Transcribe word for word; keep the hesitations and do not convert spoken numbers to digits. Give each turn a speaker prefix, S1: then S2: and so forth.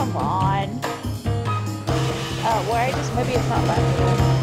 S1: come on. Uh, where I just, maybe it's not that.